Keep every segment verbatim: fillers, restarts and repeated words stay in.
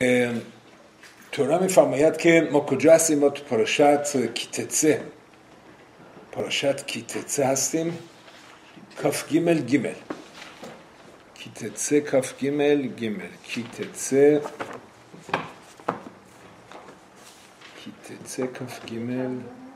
تورا میفرماید که ما کجا هستیم؟ ما تو پاراشت کیتتسه پاراشت کیتتسه هستیم، کاف گیمل گیمل کیتتسه کاف گیمل گیمل کیتتسه کیتتسه کاف گیمل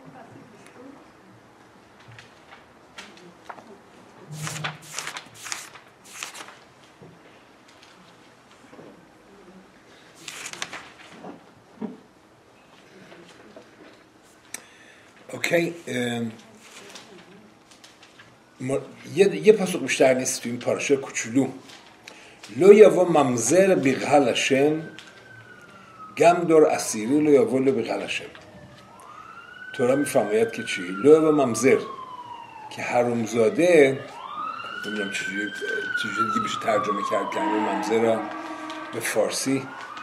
اوکی. یه, یه پاسخ بیشتر نیست تو این پاراشا کوچولو. لو یاوا ممزر بغل هشم گم دور اسیری لو یاوا لو بغل هشم. تورا میفرماید که چی؟ لو یاوا ممزر که حرومزاده، نمیدونم چجوری چجوری دیگه بشه ترجمه کرد کلمه ممزر را به فارسی،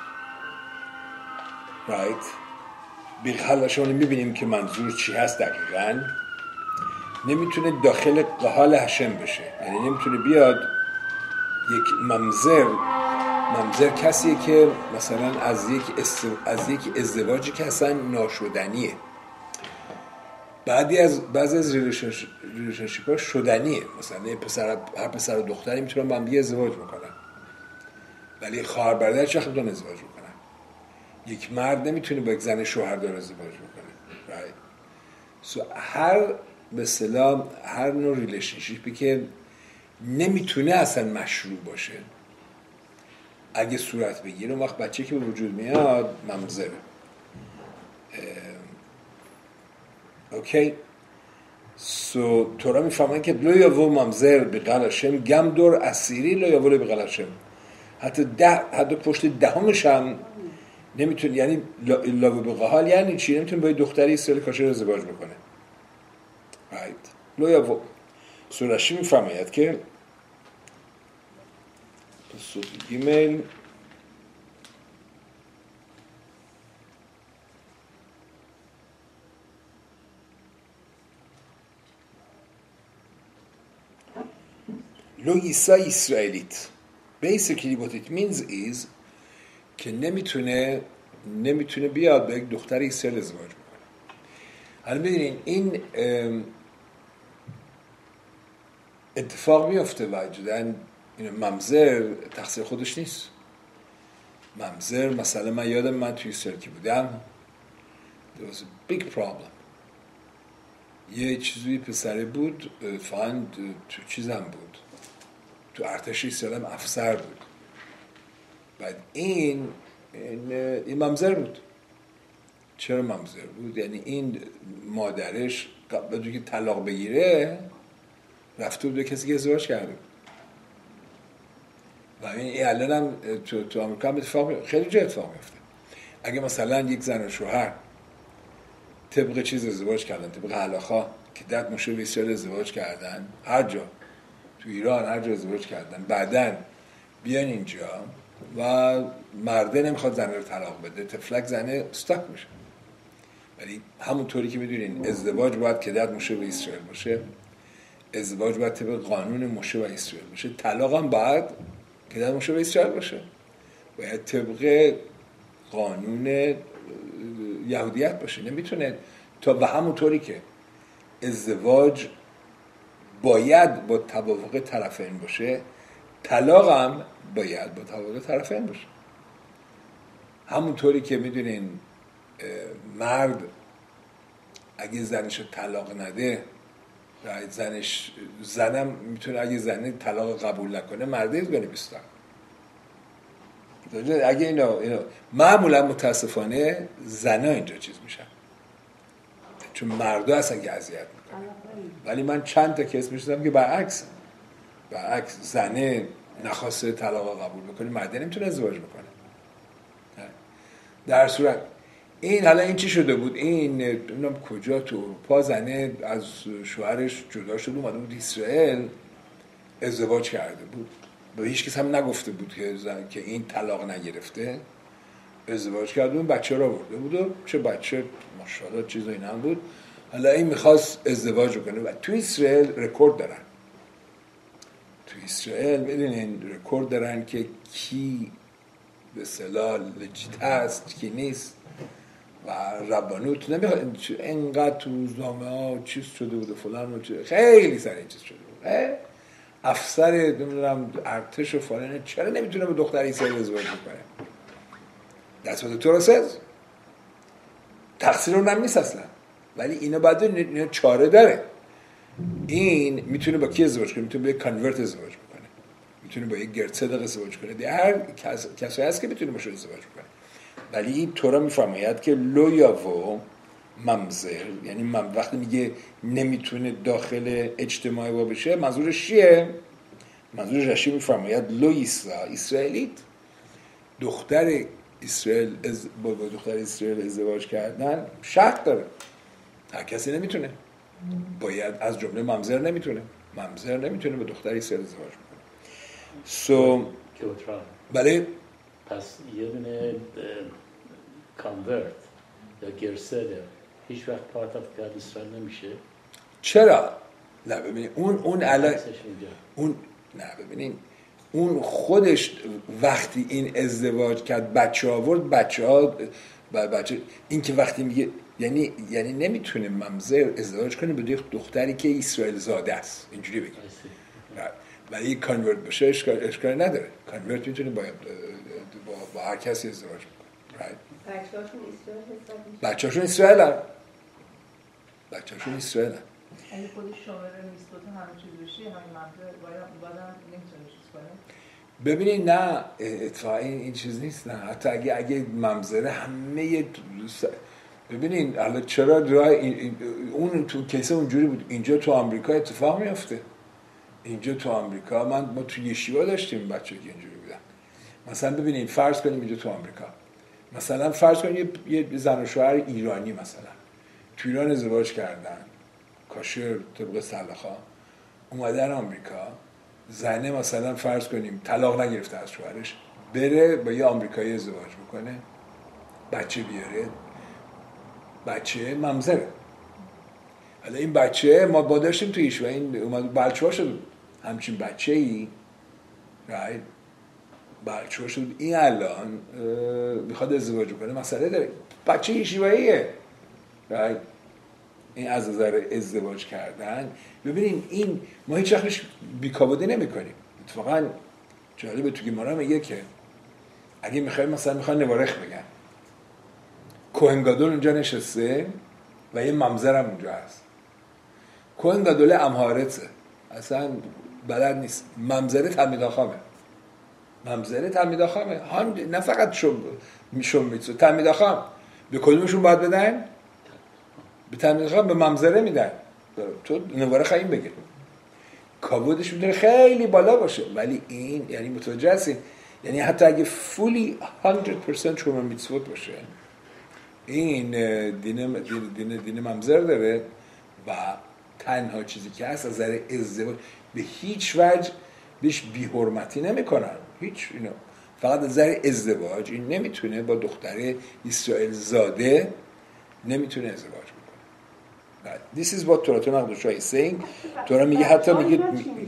رایت بغل هشم. میبینیم که منظور چی هست دقیقاً. نمیتونه داخل قحال هشم بشه، یعنی نمیتونه بیاد یک ممزر ممزر کسیه که مثلا از یک است... از یک ازدواجی که اصلا ناشدنیه، بعدی از بعضی از ریلیشنشیپ ها شدنیه، مثلا پسر هر پسر و دختری میتونن با هم دیگه ازدواج میکنن، ولی خواهر برادر چه خیلی ازدواج میکنن. یک مرد نمیتونه با یک زن شوهردار ازدواج میکنه، right؟ so هر به اصطلاح هر نوع ریلیشنشیپی که نمیتونه اصلا مشروع باشه اگه صورت بگیره، وقت بچه که به وجود میاد ممزره. اوکی. سو تورا میفهمن که لو یاو ممزر بغل هشم گم دور اسیری لو یاو بغل هشم. حتی ده حتی پشت دهمش هم نمیتونه، یعنی لاو بغال یعنی چی؟ نمیتونه با دختری اسرائیل کاشر ازدواج بکنه. right. لو یاو سورشی میفرماید که پسوق گیمل لو ایسا اسرائیلیت. basically what it means is که نمیتونه نمیتونه بیاد با یک دختر اسرائیل ازدواج بکنه. حالا ببینین این اتفاق میفته وجدن این ممزر تقصیر خودش نیست. ممزر مثلا من یادم من توی اسرائیل که بودم there was a big problem. یه چیزی پسره بود فاند تو چیزم بود، تو ارتش اسرائیل هم افسر بود. بعد این این, این ممزر بود. چرا ممزر بود؟ یعنی این مادرش قبل که طلاق بگیره رفته بود به کسی که ازدواج کرده. و این الان هم تو, تو آمریکا هم اتفاق خیلی جا اتفاق میفته. اگه مثلا یک زن و شوهر طبق چیز ازدواج کردن، طبق علاقه که دت مشه به اسرائیل ازدواج کردن، هر جا تو ایران هر جا ازدواج کردن، بعدن بیان اینجا و مرده نمیخواد زنه رو طلاق بده، تفلک زنه استاک میشه. ولی همونطوری که میدونین ازدواج باید که دت مشه به اسرائیل باشه، ازدواج باید طبق قانون مشه و اسرائیل باشه، طلاق هم باید که دت مشه به اسرائیل باشه، باید طبق قانون یهودیت باشه. نمیتونه تا و همونطوری که ازدواج باید با توافق طرفین باشه، طلاق هم باید با توافق طرفین باشه. همونطوری که میدونین مرد اگه زنش رو طلاق نده، زنش زنم میتونه اگه زنه طلاق قبول نکنه مرده از گونه بیستن. اگه اینا, اینا معمولا متاسفانه زنها اینجا چیز میشن، چون مردا اصلا که اذیت میکنن. ولی من چند تا کیس میشدم که برعکس برعکس زنه نخواسته طلاق قبول بکنه، مرده نمیتونه ازدواج بکنه. در صورت این حالا این چی شده بود؟ این نمیدونم کجا تو اروپا زنه از شوهرش جدا شده اومده بود اسرائیل ازدواج کرده بود، به هیچ کس هم نگفته بود که زن که این طلاق نگرفته، ازدواج کرده بود، بچه را برده بود و چه بچه ماشاءالله چیز اینا هم بود. حالا این میخواست ازدواج کنه و تو اسرائیل رکورد دارن. تو اسرائیل میدونین رکورد دارن که کی به اصطلاح لجیت هست کی نیست و ربانوت نمیخواد اینقدر تو روزنامه ها چیز شده بود فلان و خیلی سر این چیز شده بود افسر نمیدونم ارتش و فلان چرا نمیتونه با دختر عیسی ازدواج بکنه؟ That's what the Torah says. تقصیر اونم نیست اصلا، ولی اینا باید اینا چاره داره. این میتونه با کی ازدواج کنه؟ میتونه با یک کانورت ازدواج کنه، میتونه با یک گرد ازدواج کنه، دیگه هر کس... کسی هست که میتونه باشه ازدواج کنه. ولی این تورا میفرماید که لو یاوو ممزر، یعنی من وقتی میگه نمیتونه داخل اجتماع با بشه منظورش چیه؟ منظورش رشی میفرماید لو ایسا، اسرائیلیت، دختر اسرائیل از با دختر اسرائیل ازدواج کردن شرط داره، هر کسی نمیتونه، باید از جمله ممزر نمیتونه ممزر نمیتونه با دختر اسرائیل ازدواج کنه. سو بله، پس یه دونه کانورت یا گرسده هیچ وقت پارت آف گاد اسرائیل نمیشه. چرا؟ نه ببینید اون اون الان اون نه ببینید اون خودش وقتی این ازدواج کرد بچه آورد، بچه ها بچه این که وقتی میگه یعنی یعنی نمیتونه ممزر ازدواج کنه با دختری که اسرائیل زاده است، اینجوری بگیم. ولی کانورت بشه اشکال اشکال نداره. کانورت میتونه با با, با هر کسی ازدواج کنه. بچه‌هاشون اسرائیل حساب میشه. بچه‌هاشون اسرائیل هستن. بچه‌هاشون اسرائیل هستن. اگه خودش شامل نیست تو همه چیز بشه همین ممزر باید بعدم نمیتونه چیز کنه. ببینید نه اتفاقا این, این چیز نیست، نه حتی اگه اگه ممزره همه ببینید حالا چرا راه اون تو کیسه اونجوری بود، اینجا تو آمریکا اتفاق میفته. اینجا تو آمریکا من ما تو یشیوا داشتیم بچه‌ها که اینجوری بودن. مثلا ببینید فرض کنیم اینجا تو آمریکا مثلا فرض کنیم یه, یه زن و شوهر ایرانی مثلا تو ایران ازدواج کردن، کاشر طبق سلخا اومدن آمریکا، زنه مثلا فرض کنیم طلاق نگرفته از شوهرش، بره با یه آمریکایی ازدواج بکنه، بچه بیاره، بچه ممزره. حالا این بچه ما با داشتیم تو ایش و این اومد بلچه ها شد همچین بچه ای رایت بلچه ها شد، این الان میخواد ازدواج کنه مسئله داره، بچه ایشیواییه رایت. این از نظر ازدواج کردن ببینیم این ما هیچ وقتش بیکابوده نمی کنیم. اتفاقا جالبه تو گمارا میگه که اگه میخوایم مثلا میخوان نوارخ بگن کوهن گادول اونجا نشسته و یه ممزر هم اونجا هست. کوهن گادول امهارته اصلا بلد نیست، ممزره تلمیداخامه ممزره تلمیداخامه هم نه فقط شم میشم میتسو تلمیداخام به کدومشون باید بدن؟ به تلمیداخام به ممزره میدن. تو نواره خواهیم بگه کابودش میتونه خیلی بالا باشه، ولی این یعنی متوجه هستین یعنی حتی اگه فولی صد درصد شما میتسوت باشه این دین دین دین ممزر داره و تنها چیزی که هست از نظر ازدواج به هیچ وجه بهش بی‌حرمتی نمیکنن، هیچ اینا فقط از نظر ازدواج این نمیتونه با دختر اسرائیل زاده نمیتونه ازدواج بکنه. This is what Torah Naqdusha is saying. تورا میگه حتی میگه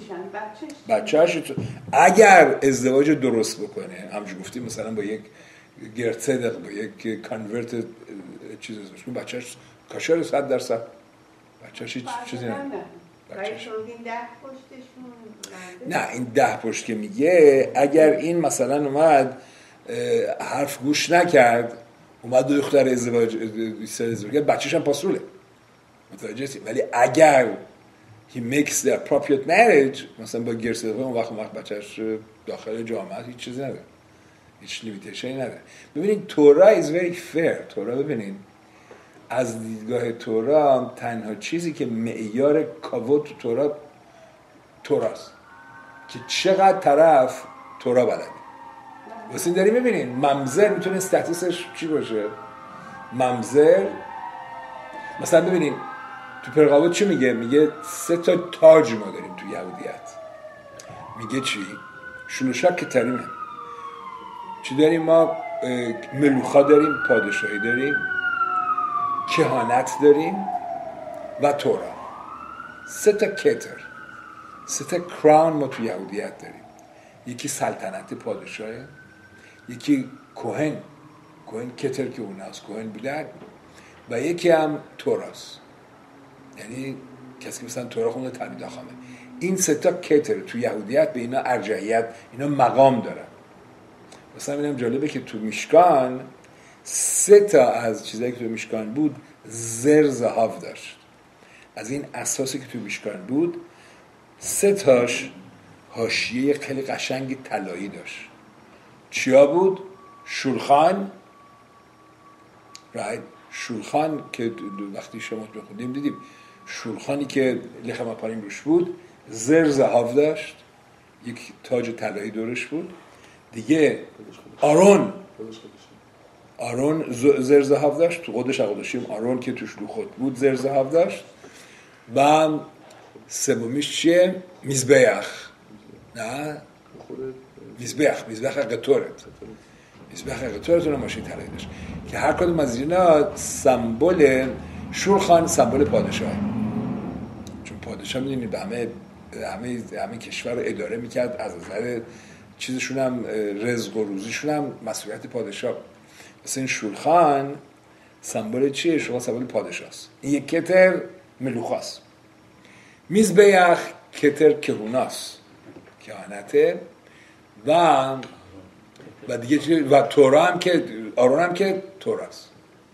بچه‌اش اگر ازدواج درست بکنه همش گفتیم مثلا با یک گرتسدق با یک کانورت چیز ازش کنه بچه‌اش کاشر صد درصد بچه‌اش هیچ چیزی نه. بچه‌اش این ده پشتشون نه این ده پشت که میگه اگر این مثلا اومد حرف گوش نکرد اومد دو دختر ازدواج ازدواج کرد بچه‌ش هم پاسروله متوجه هستی، ولی اگر he makes the appropriate marriage مثلا با گرسدقه اون وقت وقت بچه‌اش داخل جامعه هیچ چیزی نداره، هیچ لیمیتیشنی نداره. ببینید تورا is very fair. تورا ببینید از دیدگاه تورا تنها چیزی که معیار کاوت تو تورا توراست که چقدر طرف تورا بلده. واسه این داریم ببینید ممزر میتونه استاتوسش چی باشه. ممزر مثلا ببینید تو پرقاوت چی میگه؟ میگه سه تا تاج ما داریم تو یهودیت. میگه چی؟ شلوشا کتریمه. چی داریم ما؟ ملوخا داریم، پادشاهی داریم، کهانت داریم و تورا. سه تا کتر، سه تا کراون ما تو یهودیت داریم. یکی سلطنت پادشاهه، یکی کوهن کوهن کتر که اوناست کوهن بودن و یکی هم توراست، یعنی کسی که مثلا تورا خونده تلمیذ خامه. این سه تا کتر تو یهودیت به اینا ارجحیت، اینا مقام دارن. مثلا اینم جالبه که تو میشکان سه تا از چیزایی که تو میشکان بود زر زهاو داشت. از این اساسی که تو میشکان بود سه تاش حاشیه خیلی قشنگ طلایی داشت. چیا بود؟ شولخان، right. شولخان که وقتی شما بخونیم دیدیم شولخانی که لخم پاریم روش بود زر زهاو داشت، یک تاج طلایی دورش بود. دیگه آرون آرون زر زهاو داشت، تو قدش قدشیم آرون که توش لوخوت بود زر زهاو داشت. و سومیش چیه؟ میزبیخ، نه میزبیخ میزبیخ قطورت میزبیخ قطورت اونم ماشین طلایی داشت که هر کدوم از اینا سمبل شولخان سمبل پادشاهه، چون پادشاه میدونید به همه همه همه کشور رو اداره میکرد، از نظر چیزشون هم رزق و روزیشون هم مسئولیت پادشاه. مثلا این شولخان سمبل چیه؟ شولخان سمبل پادشاست. این یک کتر ملوخاست. میزبیخ کتر کهوناست، کهانته. و و دیگه چیه؟ و تورا هم که آرون هم که توراست.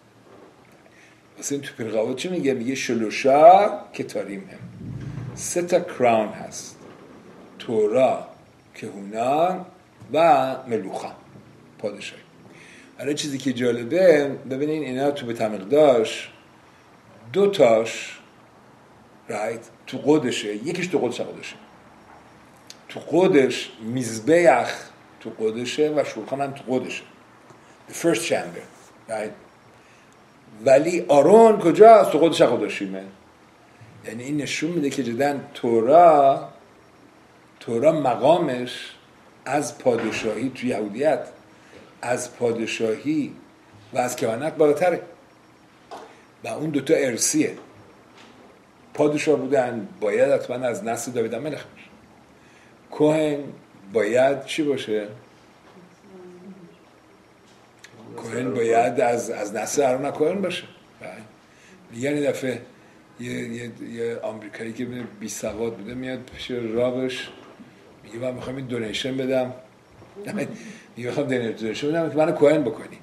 مثلا این تو پیرقاوت چی میگه؟ میگه شلوشا کتاریم هم، سه تا کراون هست، تورا، کهونا و ملوخا، پادشاهی. حالا چیزی که جالبه ببینین اینا تو به تمیقداش دو تاش رایت تو قدشه، یکیش تو قدش قدشه، تو قدش میزبیخ تو قدشه و شولخان هم تو قدشه، the first chamber right. ولی آرون کجاست؟ تو قدش قدشیمه. یعنی این نشون میده که جدا تورا تورا مقامش از پادشاهی تو یهودیت از پادشاهی و از کهانت بالاتره و اون دوتا ارثیه. پادشاه بودن باید حتما از نسل داوید ملک باشه، کوهن باید چی باشه؟ کوهن باید از از نسل آرون کوهن باشه. میگن این دفعه یه یه یه آمریکایی که بی سواد بوده میاد پیش رابش میگه من میخوام این دونیشن بدم، میگه میخوام دونیشن بدم منو کوهن بکنی.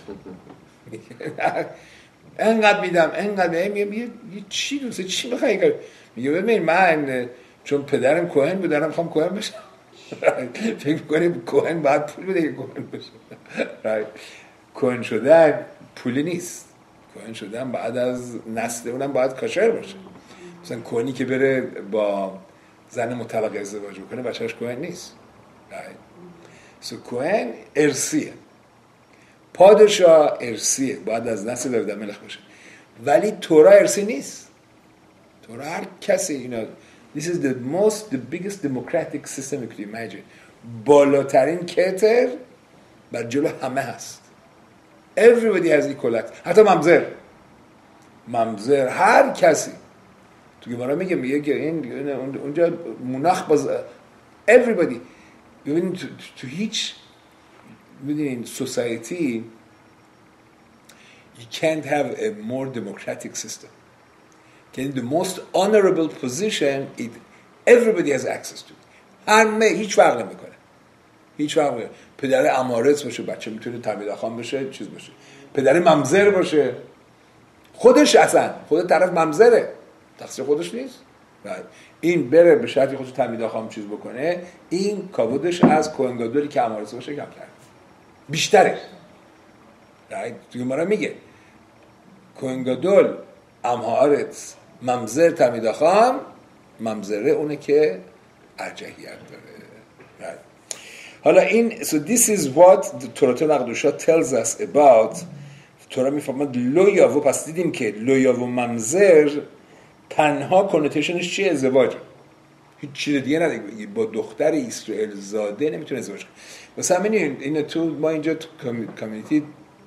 انقدر میدم انقدر میگه یه چی دوست چی میخوای کار؟ میگه ببین من چون پدرم کوهن بود دارم میخوام کوهن بشم. فکر می‌کنی کوهن باید پول بده که کوهن بشه؟ کوهن شدن پولی نیست، کوهن شدن بعد از نسل اونم باید کاشر باشه. مثلا کوهنی که بره با زن مطلقه ازدواج بکنه بچه‌اش کوهن نیست. سو کوهن ارثیه، پادشاه ارثیه، باید از نسل داوید ملک باشه. ولی تورا ارثی نیست. تورا هر کسی اینا This is the most the biggest democratic system you could imagine. بالاترین کتر بر جلو همه هست. Everybody has equal access. حتی ممزر ممزر هر کسی تو گمارا میگه میگه که این اونجا مناخ باز everybody. ببینید تو, تو هیچ ببینید society you can't have a more democratic system. که the most honorable position it everybody has access to. همه هیچ فرق نمیکنه. هیچ فرق نمیکنه. پدر امارت باشه بچه میتونه تلمیذ خان بشه چیز باشه. پدر ممزر باشه خودش اصلا خود طرف ممزره تقصیر خودش نیست. این بره به شرطی خودش تلمیذ خان چیز بکنه این کاودش از کوهن گادولی که امارت باشه کم کرد. بیشتره. دیگه ما میگه کوهن گادول امهارت ممزر تلمیذ خان ممزره اونه که ارجحیت داره. حالا این so this is what the تورات نقدوشا tells us about. تورا میفهمد لویا و پس دیدیم که لویا و ممزر تنها کنوتیشنش چیه؟ ازدواج. هیچ چیز دیگه نداره. با دختر اسرائیل زاده نمیتونه ازدواج کنه. مثلا ببینید این تو ما اینجا تو کامیونیتی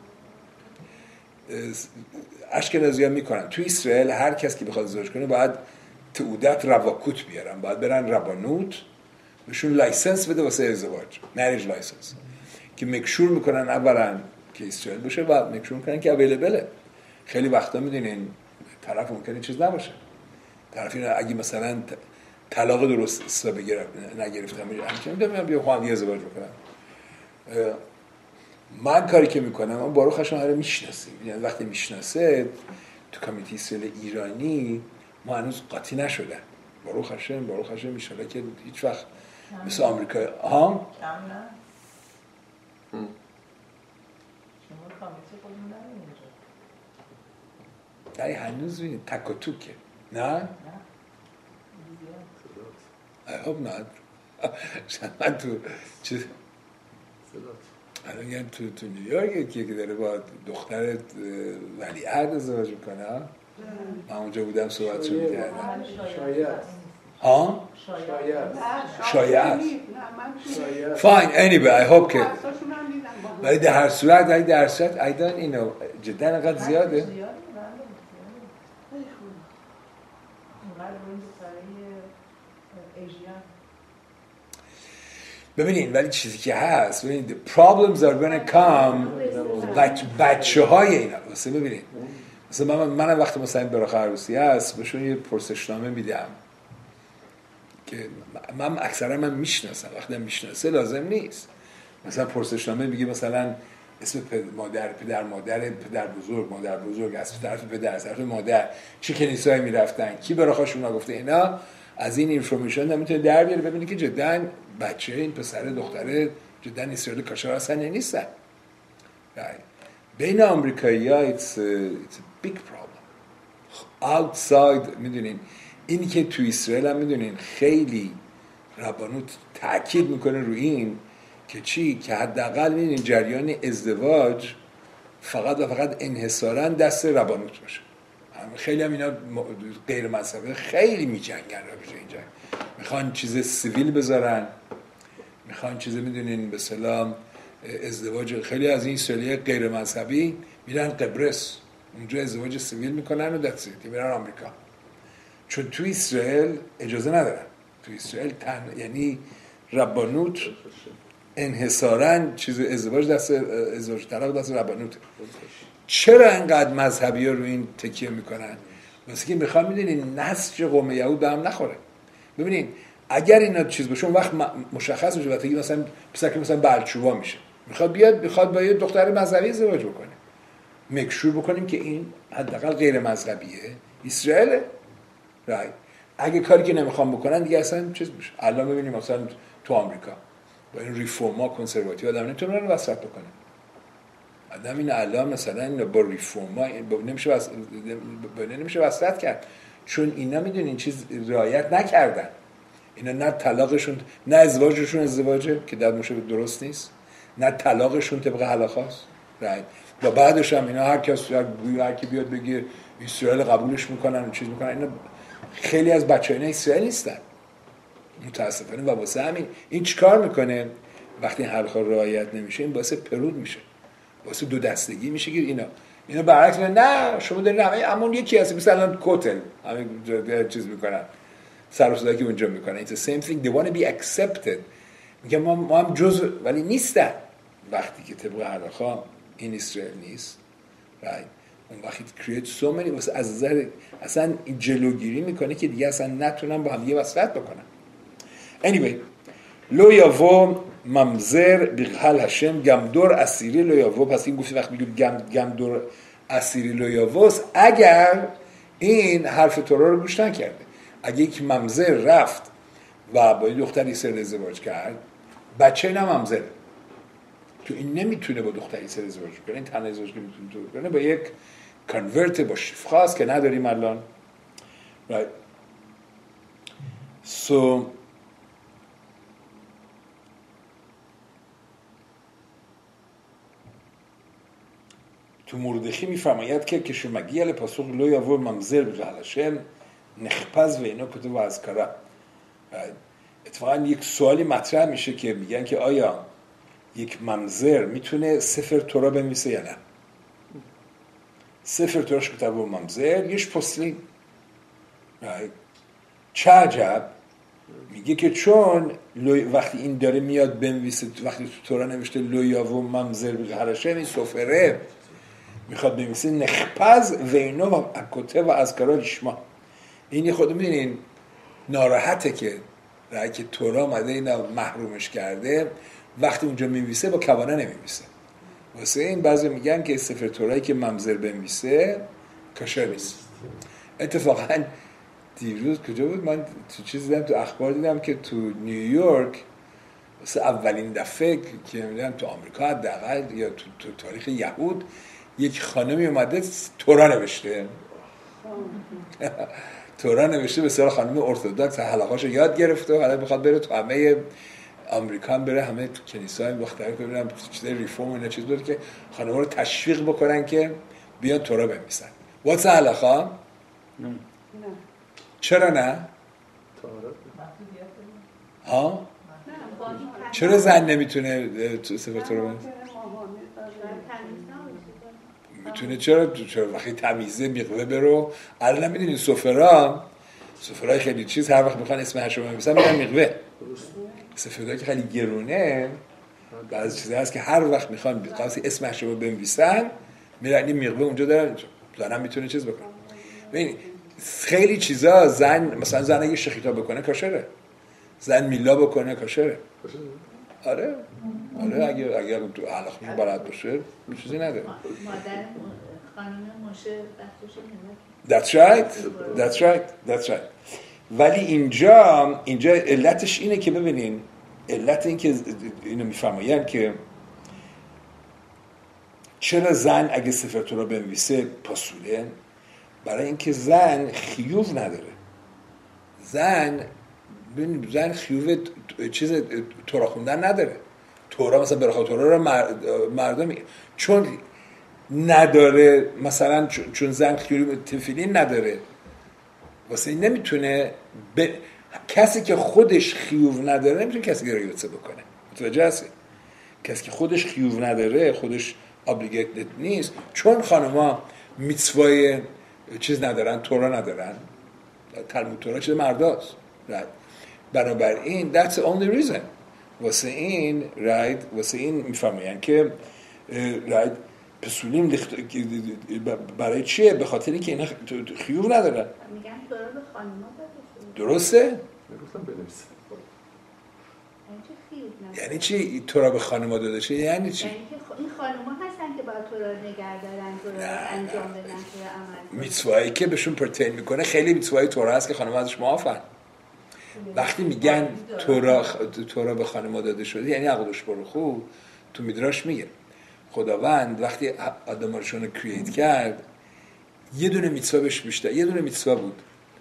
اشکنازی‌ها میکنن. تو اسرائیل هر کس که بخواد ازدواج کنه باید تعودت رواکوت بیارن، باید برن ربانوت بهشون لایسنس بده واسه ازدواج، مریج لایسنس. که مکشور میکنن اولا که اسرائیل باشه و مکشور میکنن که اویلیبله. خیلی وقتا میدونین طرف ممکنه چیز نباشه، طرف اینه اگه مثلا طلاق درست استا بگیرم نگرفتم همچنین میدونم بیا خواهم یه ازدواج بکنم. من کاری که میکنم من باروخ هاشم هره میشناسیم، یعنی وقتی میشناسه تو کمیتی اسرائیل ایرانی ما هنوز قاطی نشدن. باروخ هاشم باروخ هاشم میشاله که هیچ وقت مثل آمریکا ها کم نه؟ شما کامیتی خودمون نداریم اینجا. یعنی هنوز بینید تک و توکه نه؟ نه I hope not. من تو چیز الان یعنی تو تو نیویورک یکی که داره با دختر ولیعهد ازدواج میکنه. من اونجا بودم صحبتشو میکردم. شاید ها؟ شاید شاید fine anyway I hope که ولی در هر صورت ولی در هر صورت I don't you know جدا انقدر زیاده. زیاده اینقدر روی دختری ایژیان. ببینین ولی چیزی که هست ببینین the problems are gonna come بچه, بچه های اینا واسه ببینین مثلا من من وقتی مثلا براخ عروسی هست بهشون یه پرسشنامه میدم که من اکثرا من میشناسم، وقتی میشناسه لازم نیست مثلا پرسشنامه میگه مثلا اسم مادر پدر مادر پدر بزرگ مادر بزرگ از طرف پدر از طرف مادر چه کنیسایی میرفتن کی براخاشون نگفته اینا از این اینفورمیشن نمیتونه در بیاره ببینید که جدا بچه این پسر دختره جدا اسرائیل کاشار هستن یا نیستن. بین آمریکایی‌ها it's a, it's a big problem outside. میدونین اینی که تو اسرائیل هم میدونین خیلی ربانوت تاکید میکنه روی این که چی که حداقل میدونین جریان ازدواج فقط و فقط انحصاراً دست ربانوت باشه. خیلی هم اینا غیر مذهبی خیلی میجنگن را بشه اینجا میخوان چیز سیویل بذارن، میخوان چیز میدونین به سلام ازدواج. خیلی از این اسرائیلی غیر مذهبی میرن قبرس اونجا ازدواج سیویل میکنن و دست میرن آمریکا، چون تو اسرائیل اجازه ندارن. تو اسرائیل تن... یعنی ربانوت انحصاراً چیز ازدواج دست ازدواج طلاق دست ربانوت. چرا انقدر مذهبی ها رو این تکیه میکنن؟ واسه که میخوان میدونین نسج قوم یهود به هم نخوره. ببینین اگر اینا چیز باشه اون وقت مشخص میشه وقتی مثلا پسر که مثلا بلچوبا میشه میخواد بیاد میخواد با یه دختر مذهبی ازدواج بکنه، مکشور بکنیم که این حداقل غیر مذهبیه اسرائیل رایت. اگه کاری که نمیخوام بکنن دیگه اصلا چیز میشه. الان ببینیم مثلا تو آمریکا با این ریفورما کنسرواتیو آدم نمیتونه رو وسط بکنه. آدم این الان مثلا با ریفورما نمیشه وس... نمیشه وسط کرد، چون اینا میدونین چیز رعایت نکردن. اینا نه طلاقشون نه ازدواجشون ازدواجه که در مشه درست نیست، نه طلاقشون طبق هلاخاست رایت. و بعدش هم اینا هر کس هر کی بیاد بگه اسرائیل قبولش میکنن و چیز میکنن. اینا خیلی از بچه‌ها اینا اسرائیل نیستن متاسفانه و واسه همین این چیکار میکنه وقتی این هلاخا رعایت نمیشه این باعث پرود میشه، واسه دو دستگی میشه که اینا اینا برعکس میگن نه شما دارین همه همون یکی هست مثلا کوتل همین چیز میکنن سر و صدا که اونجا میکنن. It's the same thing they want to be accepted. میگن ما, ما هم جزء ولی نیستن. وقتی که طبق هلاخا این اسرائیل نیست right. اون وقتی create so many واسه از نظر اصلا جلوگیری میکنه که دیگه اصلا نتونن با هم یه وصلت بکنن. anyway لو یاوو ممزر بغل هشم گمدور اسیری لو یاوو. پس این گفتی وقتی میگه گم گمدور اسیری لو یاووس اگر این حرف تورا رو گوش نکرده، اگه یک ممزر رفت و با یه دختری سر ازدواج کرد بچه نه ممزر تو این نمیتونه با دختری سر ازدواج کنه، این تنها ازدواج که میتونه کنه با یک کانورت با شیف خاص که نداریم الان right. so تو مردخی میفرماید که کشمگی ال پاسخ لو یاوو ممزر بغل هشم نخپز و اینا کتب و اذکاره. اتفاقا یک سوالی مطرح میشه که میگن که آیا یک ممزر میتونه سفر تورا بنویسه یا نه؟ سفر توراش کتب و ممزر یش پسلی چه عجب میگه که چون وقتی این داره میاد بنویسه، وقتی تو تورا نوشته لویاو ممزر بغرشه، این سفره میخواد بنویسه نخپز وینو و اکوته و از کارا لیشما. این خود میدونین ناراحته که رای که تورا اومده اینا محرومش کرده، وقتی اونجا میویسه با کوانه نمیویسه. واسه این بعضی میگن که سفر تورایی که ممزر بنویسه کاشر نیست. اتفاقا دیروز کجا بود، من تو چیز دیدم، تو اخبار دیدم که تو نیویورک واسه اولین دفعه که میدونم تو آمریکا حداقل یا تو, تو تاریخ یهود یک خانمی اومده تورا نوشته تورا نوشته به صورت خانم ارتدوکس، حلقاشو یاد گرفته و حالا میخواد بره تو همه آمریکا هم بره، همه تو کنیسه‌های مختلف ببینم چیزای ریفورم و اینا چیز بود که خانم‌ها رو تشویق بکنن که بیان تورا بنویسن. واسه حلقا نه چرا نه؟ ها؟ چرا زن نمیتونه تو سفر تورا بنویسه؟ میتونه. چرا؟ چرا وقتی تمیزه میقوه برو. الان میدونین سفرا سفرای خیلی چیز هر وقت میخوان اسم هشم بنویسن میرن میقوه. سفرایی که خیلی گرونه، بعضی چیزا هست که هر وقت میخوان قاصی اسم هشم بنویسن میرن این میقوه اونجا دارن، زن میتونه چیز بکنه. ببین خیلی چیزا زن، مثلا زن اگه شخیتا بکنه کاشره، زن میلا بکنه کاشره. آره آره اگه اگه تو علاقه بلد باشه چیزی نداره. مادر خانم موشه وقتش نمیاد. That's right. That's right. That's right. ولی اینجا اینجا علتش اینه که ببینین، علت این که اینو میفرماین که چرا زن اگه سفر تورا بنویسه پاسوله، برای اینکه زن خیوف نداره. زن ببین زن خیوف چیز تورا خوندن نداره. تورا مثلا برای تورا رو مردم چون نداره، مثلا چون زن خیوف تفیلین نداره، واسه این نمیتونه ب... کسی که خودش خیوف نداره نمیتونه کسی رو یوتسه بکنه. متوجه هستی؟ کسی که خودش خیوف نداره، خودش ابلیگیتد نیست، چون خانما میتسوای چیز ندارن، تورا ندارن، تلمود تورا چیز مرداست، right. بنابراین that's the only reason. واسه این right واسه این میفهمین که right پسولیم لخت... برای چیه؟ به خاطر اینکه اینا خیوف ندارن. میگن تورا به خانما داده. درسته؟ میگفتم بنویسه. یعنی چی تورا به خانما داده شه؟ یعنی چی؟ یعنی که این خانما هستن که باید تورا نگه دارن، تورا انجام بدن، تورا عمل کنن. میتسوایی که بهشون پرتین میکنه خیلی میتسوایی تورا هست که خانما ازش معافن. وقتی میگن تورا تورا به خانما داده شده یعنی عقلش برو خوب. تو میدراش میگه خداوند وقتی آدمارشون رو کرییت کرد یه دونه میتسوا بهش بیشتر، یه دونه میتسوا بود.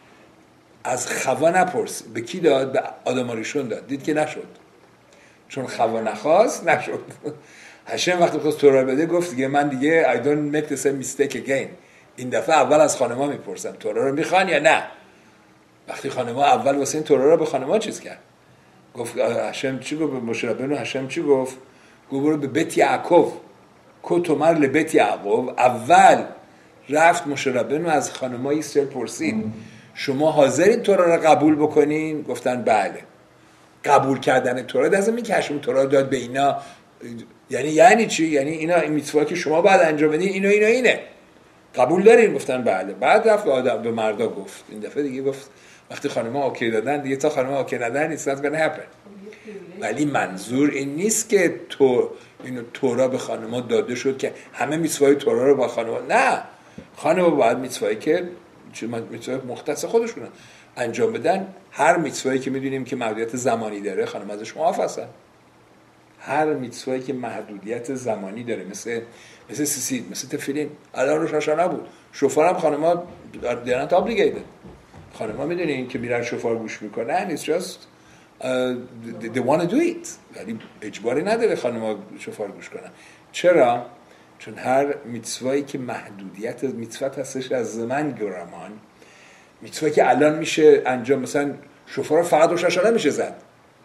از خوا نپرس، به کی داد؟ به آدمارشون داد. دید که نشد، چون خوا نخواست نشد. هشم وقتی خواست تورا بده گفت دیگه من دیگه I don't make the same mistake again. این دفعه اول از خانما میپرسم تورا رو میخوان یا نه. وقتی خانما اول واسه این تورا رو به خانما چیز کرد، گفت هشم چی گفت به مشه ربنو؟ هشم چی گفت؟ گفت برو به بیت یعقوب، کو تومر لبیت یعقوب. اول رفت مشه ربنو از خانمای اسرائیل پرسید شما حاضرین تورا رو قبول بکنین؟ گفتن بله. قبول کردن تورا لازم این که هشم تورا داد به اینا یعنی یعنی چی؟ یعنی اینا این میتوا که شما باید انجام بدین اینو اینو اینه، قبول دارین؟ گفتن بله. بعد رفت به آدم به مردا گفت. این دفعه دیگه گفت وقتی خانم‌ها اوکی دادن دیگه تا خانم‌ها اوکی ندادن it's not gonna happen. ولی منظور این نیست که تو اینو تورا به خانم‌ها داده شد که همه میتوای تورا رو با خانم‌ها، نه، خانم‌ها باید میتوایی که چه میتوای مختص خودشون انجام بدن. هر میتوایی که میدونیم که محدودیت زمانی داره خانم ازش معاف هستن. هر میتوایی که محدودیت زمانی داره مثل مثل سیسید، مثل تفیلین، الان روش هاشانا بود، شوفار هم خانم‌ها دیانت ابلیگیتد. خانم‌ها میدونین که میرن شوفار گوش میکنن it's just uh, they, they want to do it، ولی اجباری نداره خانم‌ها شوفار گوش کنن. چرا؟ چون هر میتوایی که محدودیت میتوات هستش از زمان گرامان، میتوایی که الان میشه انجام، مثلا شوفار فقط روش هاشانا میشه زد،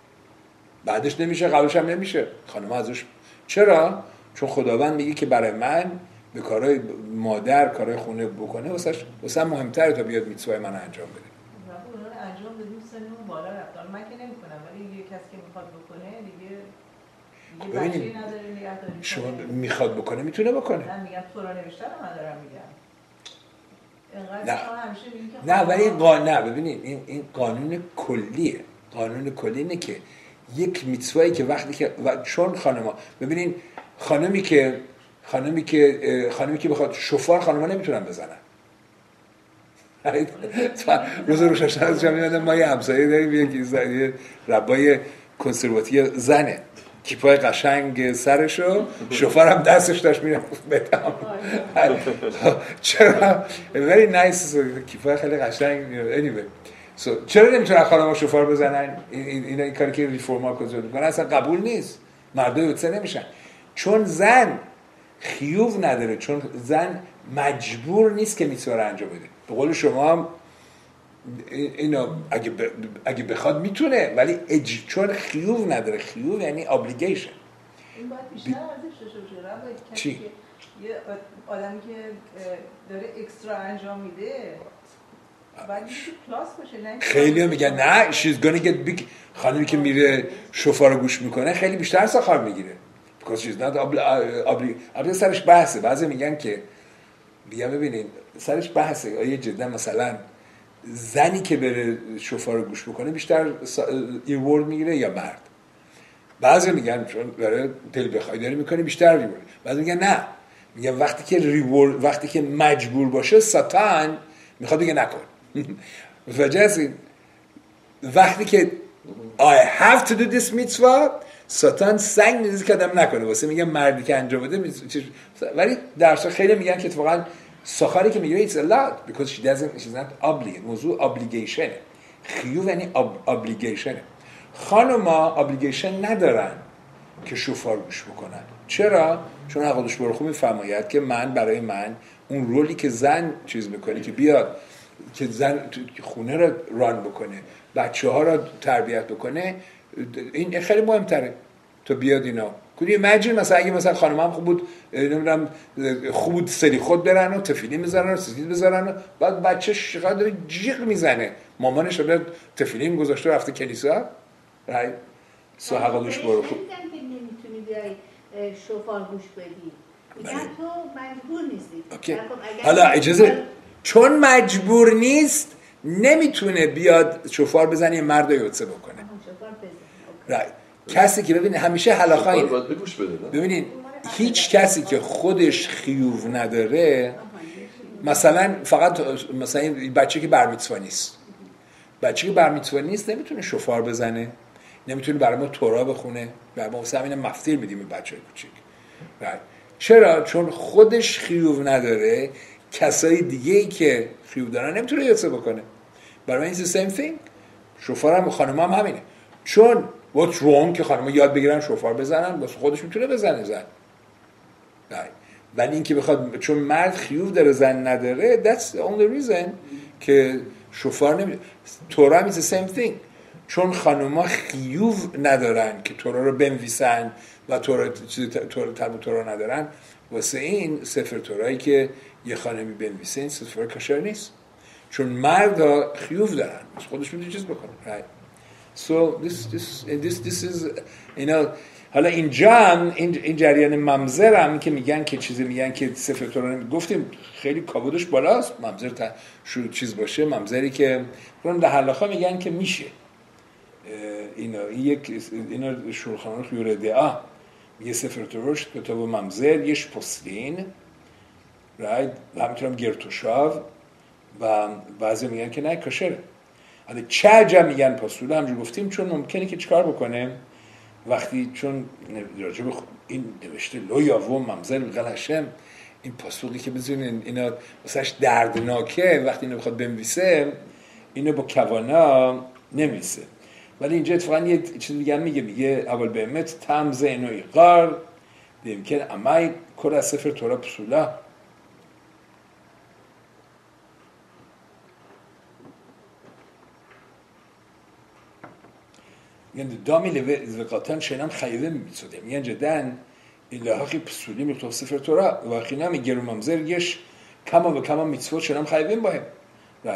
بعدش نمیشه، قبلش هم نمیشه. خانم‌ها ازش چرا؟ چون خداوند میگه که برای من به کارهای مادر کارهای خونه بکنه واسه واسه مهمتره تا بیاد میتسوای من انجام بده. انجام بدیم سنمون بالا رفتن حالا من که نمیکنم ولی یه کسی که میخواد بکنه دیگه دیگه بچه‌ای نداره نگهداری کنه. شما میخواد بکنه میتونه بکنه. من میگم تورا نوشته رو من دارم میگم. نه نه ولی این قانون نه ببینید این این قانون کلیه. قانون کلی اینه که یک میتوایی که وقتی که و چون خانما ببینین خانمی که خانمی که خانمی که بخواد شوفار خانما نمیتونن بزنن. روز روشن جمعیت ما یه همسایه داریم یکی زنی ربای کنسرواتیو زنه کیپای قشنگ سرشو شوفار هم دستش داشت میره بدم چرا very nice کیپای خیلی قشنگ anyway so چرا نمیتونن خانم‌ها شوفار بزنن این این این کاری که ریفورما کنترل میکنن اصلا قبول نیست مردای یوتسه نمیشن چون زن خیوب نداره چون زن مجبور نیست که میتونه انجام بده به قول شما هم اینو اگه ب... اگه بخواد میتونه ولی اج... چون خیوب نداره خیوب یعنی obligation این باید بیشتر ارزش داشته باشه چی؟ یه آدمی که داره اکسترا انجام میده باید یه کلاس باشه نه خیلی میگن نه she's gonna get big خانمی که میره شوفار رو گوش میکنه خیلی بیشتر سخار میگیره because she's not obligation سرش بحثه بعضی میگن که بیا ببینین سرش بحثه آیا جدا مثلا زنی که بره شوفار رو گوش بکنه بیشتر ریورد میگیره یا مرد بعضی میگن چون داره دل بخوای داره میکنه بیشتر ریورد بعضی میگن نه میگن وقتی که ریورد وقتی که مجبور باشه ساتان میخواد بگه نکن متوجه هستین وقتی که I have to do this mitzvah ساتان سنگ میزه که آدم نکنه واسه میگن مردی که انجام بده ولی درس خیلی میگن که اتفاقا سخاری که میگه it's a lot because she doesn't she's not obligated موضوع obligation خیوب یعنی obligation خانما obligation ندارن که شوفار گوش بکنن چرا؟ چون حقیقتش برخو میفرماید که من برای من اون رولی که زن چیز میکنه که بیاد که زن خونه رو ران بکنه بچه ها رو تربیت بکنه این خیلی مهمتره تو بیاد اینا کنی imagine مثلا اگه مثلا خانم هم خوب بود نمیدونم خوب بود سری خود برن و تفیلی میزنن و سیدید بزنن و بعد بچه شقیقه داره جیغ میزنه مامانش داره تفیلی گذاشته رفته کنیسا رای سو حقالوش برو خوب نمیتونی بیای شوفار گوش بدی میگن تو مجبور نیستی حالا اجازه چون مجبور نیست نمیتونه بیاد شوفار بزنه یه مرد یوتسه بکنه شوفار بزن رای کسی که ببین همیشه حلاخا اینه بده ببینین هیچ کسی که خودش خیوب نداره مثلا فقط مثلا این بچه که برمیتوا نیست بچه که برمیتوا نیست نمیتونه شوفار بزنه نمیتونه برای ما تورا بخونه برای ما همین مفتیر میدیم به بچه کوچیک چرا؟ چون خودش خیوب نداره کسای دیگه ای که خیوب دارن نمیتونه یوتسه بکنه برای این same thing شوفار هم خانم هم همینه چون what's wrong که خانم‌ها یاد بگیرن شوفار بزنن واسه خودش میتونه بزنه زن نه ولی اینکه بخواد چون مرد خیوب داره زن نداره that's the only reason که شوفار نمی تورا هم is the same thing چون خانم‌ها خیوب ندارن که تورا رو بنویسن و تورا تورا تورا تورا ندارن واسه این سفر تورایی که یه خانمی بنویسه این سفر کشر نیست چون مردا خیوب دارن خودش میتونه چیز بکنه right so this this this this is you know حالا اینجا این این جریان ممزر هم که میگن که چیزی میگن که سفر تورا گفتیم خیلی کابودش بالاست ممزر تا شروع چیز باشه ممزری که اون در حلاخا میگن که میشه اینا این یک اینا شورخانه خیوره دعا یه سفر توروش کتاب ممزر یش پستین رایت و همینطورم گرتوشاو و بعضی میگن که نه کشره حالا چه عجب میگن پاسوله همجور گفتیم چون ممکنه که چیکار بکنه وقتی چون راجب این نوشته لویاوو ممزر القلشم این پاسوقی که بزنین اینا واسهش دردناکه وقتی اینو بخواد بنویسه اینو با کوانا نمیسه ولی اینجا اتفاقا یه چیز دیگه میگه میگه اول بهمت تمز اینوی قار دیمکن امای کل از سفر تورا پسولا یعنی دامی لوقاتان شنم خیوه میبیسوده میگن جدن الهاقی پسولی میکتب سفر تورا واقعی نمی گرو ممزر یش کما و کما میتسفور شنم خیوه باهم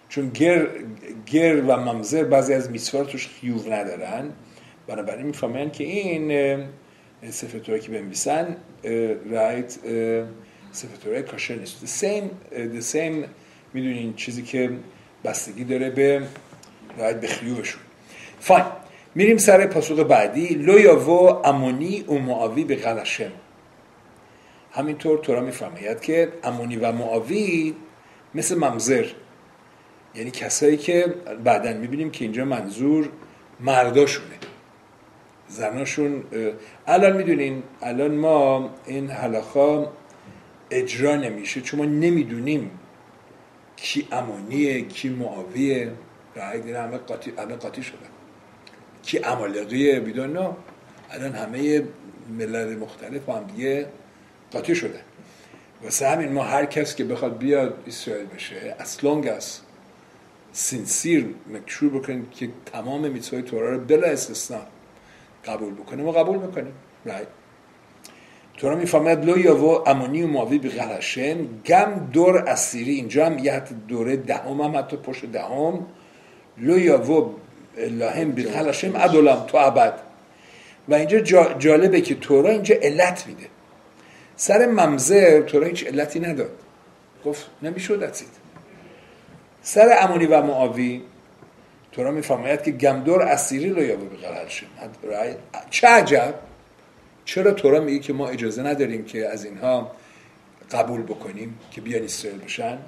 چون گر, گر و ممزر بعضی از میتوا توش خیوب ندارن، بنابراین میفهمن که این سفر تورا که بنویسن رایت سفر تورا کاشر نیست. the same the same میدونین چیزی که بستگی داره به رایت به خیوبشون. فاین، میریم سر پاسخ بعدی. لو یاوو امونی و معاوی به غلشم. همینطور تورا میفرماید که امونی و معاوی مثل ممزر، یعنی کسایی که بعداً میبینیم که اینجا منظور مرداشونه، زناشون. الان میدونین الان ما این حلاخا اجرا نمیشه چون ما نمیدونیم کی امونیه کی معاویه. رایت این همه قاطی همه قاطی شدن. کی عمالقیه بیدون نه. الان همه ملل مختلف با هم دیگه قاطی شدن. واسه همین ما هر کس که بخواد بیاد اسرائیل بشه as long as سینسیر مکشور بکنیم که تمام میتوای تورا رو بلا استثناء قبول بکنیم و قبول میکنیم. رایت تورا میفهمد لو یاوو امونی و معاوی به غلشم گم دور اسیری. اینجا هم یه حتی دوره دهم هم حتی پشت دهم لو یاوو لهم به غلشم عدلم تو ابد. و اینجا جالبه که تورا اینجا علت میده. سر ممزر تورا هیچ علتی نداد، گفت نمیشود اتید. سر امونی و معاوی تورا میفرماید که گمدور اسیری لو یاوو به غلشم. چه عجب، چرا تورا میگه که ما اجازه نداریم که از اینها قبول بکنیم که بیان اسرائیل بشن؟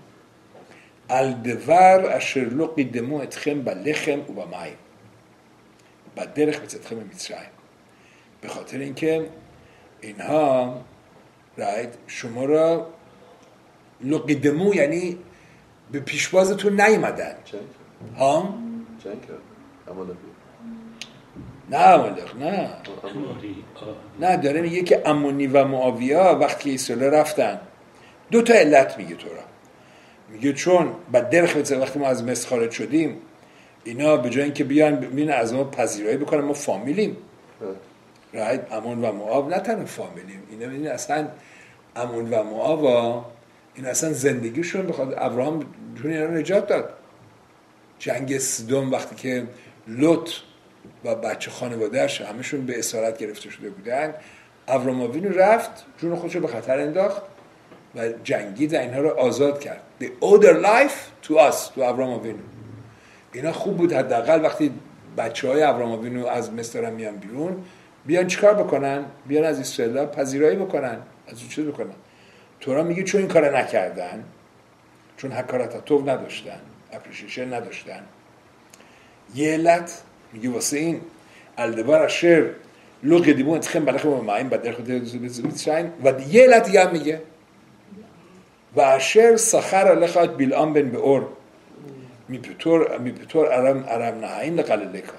الدور اشر لو قدمو اتخم بلخم و بمای بدرخ بتتخم میترای. به خاطر اینکه اینها رایت شما را لو قدمو یعنی به پیشوازتون نیومدن. ها؟ چند کرد؟ امالقی نه امالق نه نه داره میگه که امونی و معاویا وقتی اسرائیل رفتن دو تا علت میگه تورا. میگه چون بعد درخت وقتی ما از مصر خارج شدیم اینا به جای اینکه بیان ببینن از ما پذیرایی بکنن ما فامیلیم. رایت امون و معاو نه تنها فامیلیم، اینا این اصلا امون و معاوا این اصلا زندگیشون بخواد ابراهام جون اینا نجات داد. جنگ سدوم وقتی که لوط و بچه خانواده‌اش همشون به اسارت گرفته شده بودن، ابراهام آوینو رفت جون خودش رو به خطر انداخت و جنگید و اینها رو آزاد کرد. They owe their life to us, تو ابراهام آوینو. اینا خوب بود حداقل وقتی بچه‌های ابراهام آوینو از مصر میان بیرون بیان چیکار بکنن؟ بیان از اسرائیل پذیرایی بکنن، از اون چیز بکنن. تورا میگه چون این کارو نکردن، چون حکارت توب نداشتن، اپریشیشن نداشتن، یه علت میگه واسه این الدبار اشر لو قدیمو انتخم بلخم و معین بدر خود بیتشاین. و یه علت دیگه هم میگه و اشر سخر لخات بیلام بن به اور میپتور میپتور ارم ارم نهاین لقللکا.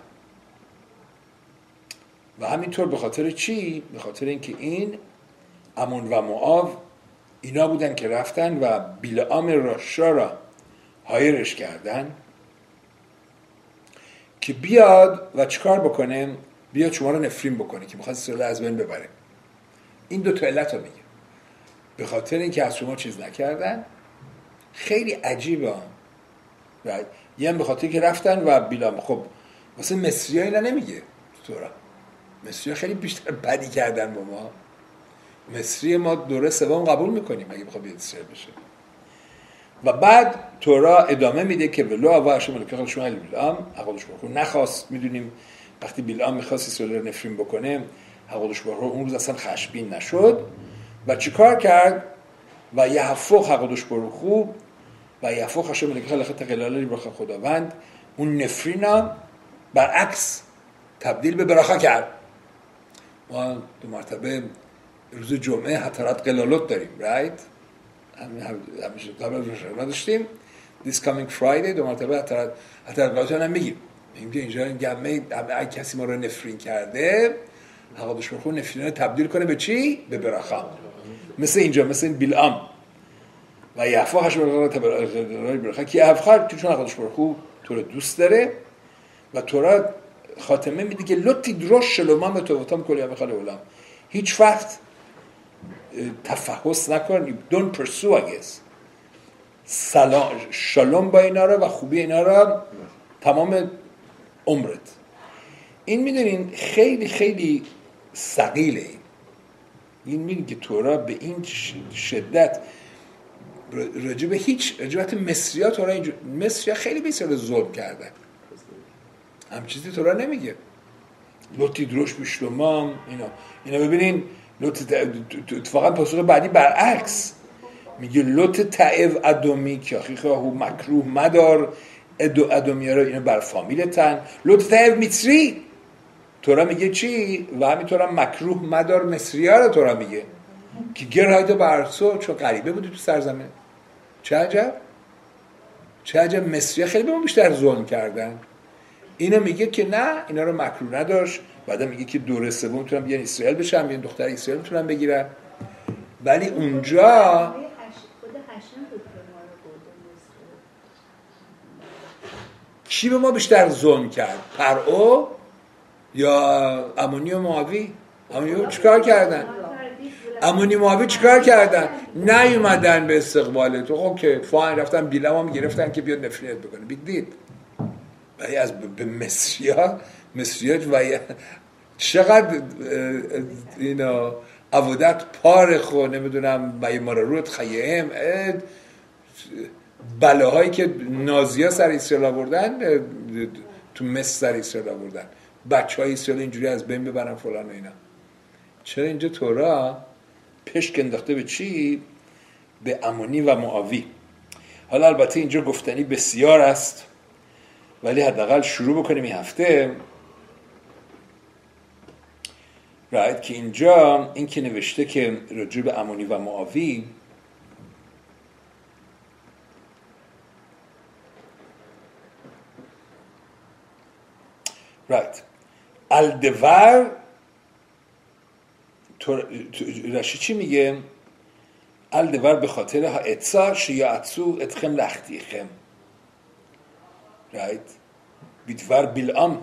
و همینطور به خاطر چی؟ به خاطر اینکه این امون و معاو اینا بودن که رفتن و بیلام راشا را هایرش کردن که بیاد و چیکار بکنه؟ بیاد شما رو نفرین بکنه که میخواد اسرائیل از بین ببره. این دو تا علت رو میگه. به خاطر اینکه از شما چیز نکردن. خیلی عجیبه. right. یه هم به خاطر که رفتن و بیلام. خب واسه مصری ها اینا نمیگه تورا. مصری ها خیلی بیشتر بدی کردن با ما. مصری ما دوره سوم قبول میکنیم اگه بخواد بیاد اسرائیل بشه. و بعد تورا ادامه میده که ولو اوا شما که شما بیلام حقوقش بخون نخواست. میدونیم وقتی بیلام میخواست اسرائیل رو نفرین بکنه حقوقش بخون اون روز اصلا خشبین نشد و چیکار کرد؟ و یحفخ حقوقش بخو و یحفخ شما که خلق تقلالی برخ خداوند اون نفرینا برعکس تبدیل به براخا کرد. ما دو مرتبه روز جمعه حترات قلالوت داریم رایت همیشه قبل از روشن داشتیم. This coming Friday دو مرتبه حترات حترات قلالوت هم میگیم. میگیم که اینجا این گمه اگه کسی ما رو نفرین کرده حقوقش برخون نفرین رو تبدیل کنه به چی؟ به براخا. مثل اینجا مثل این بیلام و یحفخش برای براخا که یحفخ چون حقوقش برخون تو رو دوست داره و تو را خاتمه میده که لطی دروش شلومان به توتام کلی هم بخاله اولام هیچ وقت تفحص نکن. don't pursue I guess سلام شالوم با اینا رو و خوبی اینا رو تمام عمرت. این میدونین خیلی خیلی ثقیله. این این میدونین که تورا به این شدت راجع به هیچ راجبت مصری ها تورا اینجور مصری ها خیلی بسیار ظلم کردن، هم چیزی تورا نمیگه. لوتی دروش بشلومام اینا اینا ببینین لوت اتفاقا پاسخ بعدی برعکس میگه لوت تعو ادمی که خیخه هو مکروه مدار ادو ادمی رو اینا بر فامیلتن. لوت تعو مصری تورا میگه چی؟ و همینطور هم مکروه مدار مصری ها رو تورا میگه که گرهایده برسو چون غریبه بودی تو سرزمین. چه عجب؟ چه عجب مصری ها خیلی به ما بیشتر ظلم کردن. اینو میگه که نه اینا رو مکروه نداشت. بعدا میگه که دوره سوم میتونن بیان اسرائیل بشن، بیان دختر اسرائیل میتونن بگیرن. ولی اونجا کی به ما بیشتر ظلم کرد؟ پرعو یا امونی و معاوی؟ امونی و چیکار کردن؟ امونی و معاوی چیکار کردن؟ نیومدن به استقبال تو. خب که فاین رفتن بیلم هم گرفتن که بیاد نفرینت بکنه. بیگ دید. ولی از به مصری ها مصری ها و چقدر اینا عودت پارخ و نمیدونم بای مارروت خیهم بلاهایی که نازی ها سر اسرائیل آوردن تو مصر سر اسرائیل آوردن، بچه های اسرائیل اینجوری از بین ببرن فلان و اینا. چرا اینجا تورا پشک انداخته به چی؟ به امونی و معاوی. حالا البته اینجا گفتنی بسیار است ولی حداقل شروع بکنیم این هفته رایت که اینجا این که نوشته که راجع به امونی و معاوی رایت الدور رشی چی میگه؟ الدور به خاطر ها اتسا شیاعتسو اتخم لختیخم رایت بیدور بیلام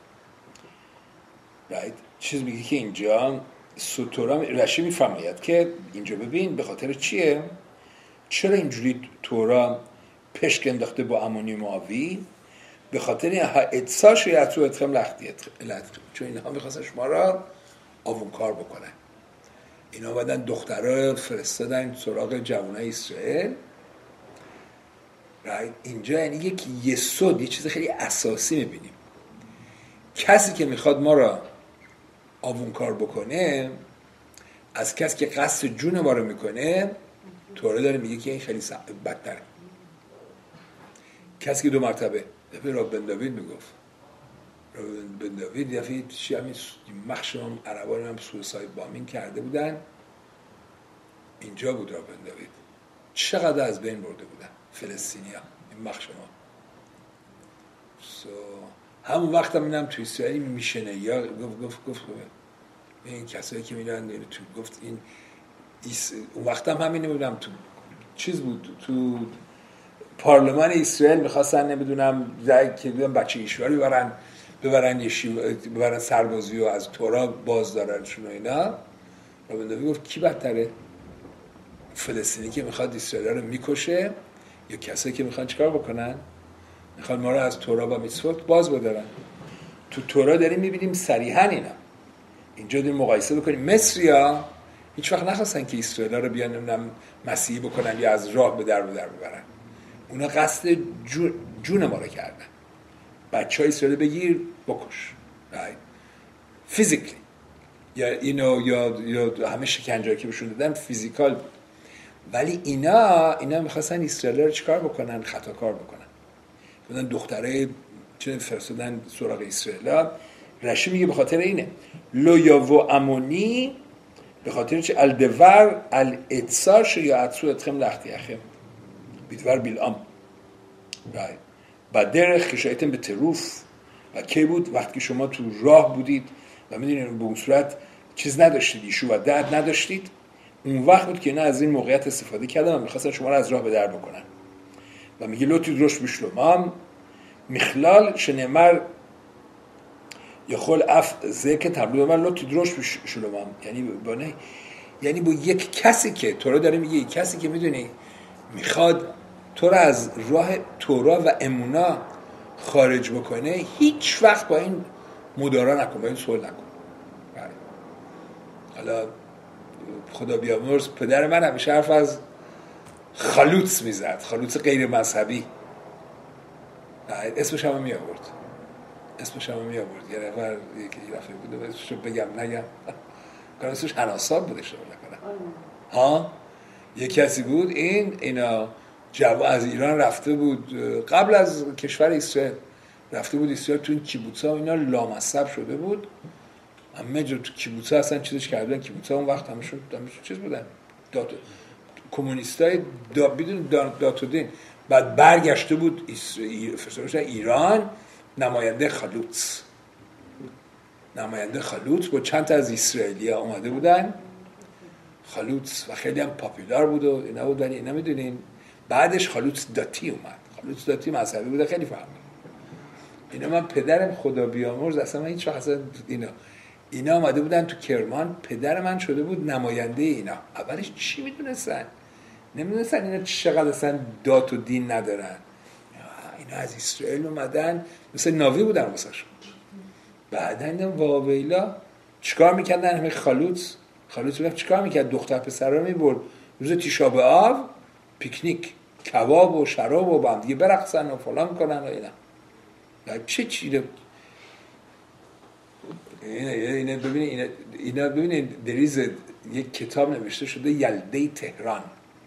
رایت چیز میگه که اینجا سوتورا رشی میفرماید که اینجا ببین به خاطر چیه؟ چرا اینجوری تورا پشک انداخته با امونی معاوی؟ به خاطر این ها اتسا شیاعتسو اتخم لختیخم، چون اینها میخواستن شما را آوون کار بکنن. اینا بعدن دخترها فرستادن سراغ جوانای اسرائیل. اینجا یعنی یک یسود، یه چیز خیلی اساسی میبینیم. کسی که میخواد ما را آوون کار بکنه، از کسی که قصد جون ما رو میکنه، توره داره میگه که این خیلی بدتره. کسی که دو مرتبه دفعه راب بن داوید میگفت راب بن داوید دفعه چی همین مخشم عربان هم سویساید بامینگ کرده بودن، اینجا بود راب بن داوید. چقدر از بین برده بودن فلسطینی ها این مخشم ها. so, همون وقت هم اینم توی اسرائیل میشنه یا گفت گفت گفت این کسایی که میرن تو گفت این ایس... اون وقت هم همین نمیدونم تو چیز بود تو پارلمان اسرائیل میخواستن نمیدونم که بیان بچه ایشواری ببرن ببرن یشی ببرن سربازی و از تورا باز دارنشون و اینا. رابن داوید گفت کی بدتره؟ فلسطینی که میخواد اسرائیل رو میکشه یا کسایی که میخوان چیکار بکنن؟ میخوان ما رو از تورا و میثوات باز بدارن. تو تورا داریم میبینیم صریحا اینا. اینجا داریم مقایسه بکنیم. مصری‌ها هیچ وقت نخواستن که اسرائیل رو بیان نمیدونم مسیحی بکنن یا از راه به در به در ببرن. اونا قصد جون, جون ما رو کردن. بچهای اسرائیل بگیر بکش. فیزیکلی یا اینو یا یا همه شکنجه‌ای که بهشون دادن فیزیکال بود. ولی اینا اینا می‌خواستن اسرائیل رو چیکار بکنن؟ خطا کار بکنن. بودن دختره چه فرستادن سراغ اسرائیل. رشی میگه به خاطر اینه لویا و امونی به خاطر چه الدور الاتساش یا اتسو اتخم لختیخم بیدور بیلام رای بعد درخ که شایدتن به تروف و کی بود؟ وقتی شما تو راه بودید و میدونید به اون صورت چیز نداشتید، ایشو و درد نداشتید، اون وقت بود که نه از این موقعیت استفاده کردن و میخواستن شما رو از راه به در بکنن. و میگه لوتی دروش بشلومام مخلال شنمر یخول اف زیک تبلو من لوتی دروش بشلومام، یعنی با نه یعنی با یک کسی که تو رو داره میگه یک کسی که میدونی میخواد تو رو از راه تورا و امونا خارج بکنه، هیچ وقت با این مدارا نکن، با این صلح نکن. حالا خدا بیامرز پدر من همیشه حرف از خلوص میزد، خلوص غیر مذهبی. اسمش هم می آورد اسمش هم می آورد یه نفر یکی رفته بود اسمش رو بگم نگم کنم اسمش هناساب بوده شده نکنم ها یه کسی بود این اینا جو از ایران رفته بود قبل از کشور اسرائیل، رفته بود اسرائیل، تو این کیبوتسا اینا لامصب شده بود، همه جا تو کیبوتسا اصلا چیزش کردن. کیبوتسا اون وقت همشون همشون چیز بودن، دات کمونیستای دا بدون دات و دین. بعد برگشته بود اسرائیل ایران، نماینده خلوص نماینده خلوص با چند تا از اسرائیلی‌ها اومده بودن خلوص و خیلی هم پاپولار بود و اینا بود. ولی اینا میدونین بعدش خلوص داتی اومد. خلوص داتی مذهبی بوده، خیلی فهمید. اینا من پدرم خدا بیامرز اصلا من هیچ وقت اصلا اینا اینا اومده بودن تو کرمان، پدر من شده بود نماینده اینا. اولش چی میدونستن؟ نمیدونستن اینا چقدر اصلا دات و دین ندارن. اینا از اسرائیل اومدن مثل ناوی بودن واسهشون. بعدا اینا واویلا چیکار میکردن؟ همه خلوص خلوص بود چیکار میکرد؟ دختر پسرا میبرد روز تیشا به آب پیکنیک، کباب و شراب و با هم دیگه برقصن و فلان کنن و اینا. چه چیه اینا اینا ببینید اینا اینا ببینید دریز یک کتاب نوشته شده یلده تهران.